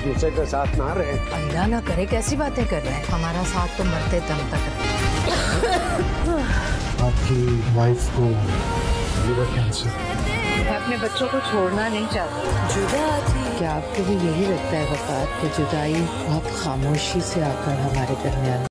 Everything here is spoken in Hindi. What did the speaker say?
दूसरे का साथ ना रहे। अल्लाह ना करे, कैसी बातें कर रहे हैं। हमारा साथ तो मरते दम तक रहे। आपकी वाइफ को लिवर कैंसर। मैं अपने बच्चों को छोड़ना नहीं चाहती। जुदा थी। क्या आपको भी यही लगता है वफात की जुदाई बहुत खामोशी से आकर हमारे दरमियान